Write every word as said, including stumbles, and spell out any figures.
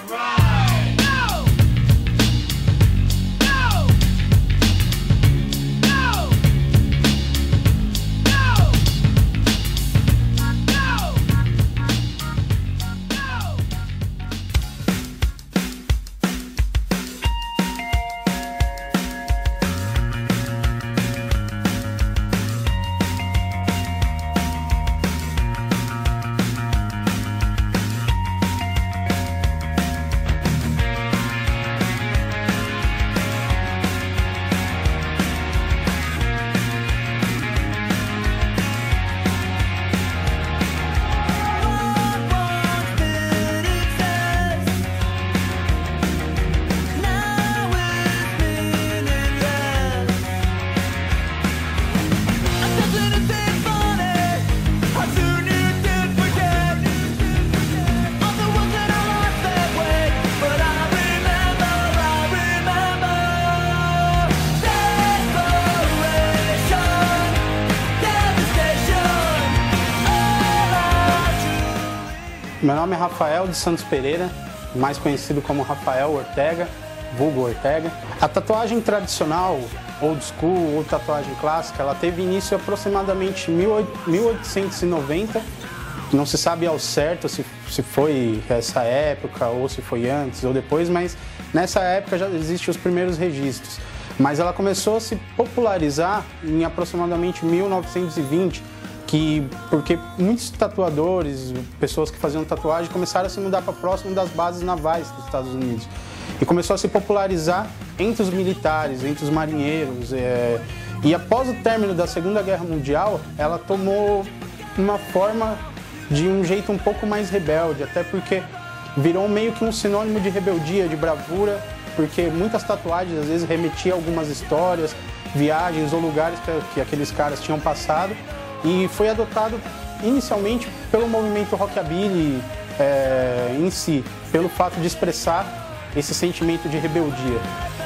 Meu nome é Rafael de Santos Pereira, mais conhecido como Rafael Ortega, vulgo Ortega. A tatuagem tradicional, old school ou tatuagem clássica, ela teve início aproximadamente em mil oitocentos e noventa. Não se sabe ao certo se, se foi essa época ou se foi antes ou depois, mas nessa época já existem os primeiros registros. Mas ela começou a se popularizar em aproximadamente mil novecentos e vinte, que, porque muitos tatuadores, pessoas que faziam tatuagem, começaram a se mudar para próximo das bases navais dos Estados Unidos. E começou a se popularizar entre os militares, entre os marinheiros. É... E após o término da Segunda Guerra Mundial, ela tomou uma forma de um jeito um pouco mais rebelde, até porque virou meio que um sinônimo de rebeldia, de bravura, porque muitas tatuagens às vezes remetiam a algumas histórias, viagens ou lugares que, que aqueles caras tinham passado. E foi adotado inicialmente pelo movimento rockabilly é, em si, pelo fato de expressar esse sentimento de rebeldia.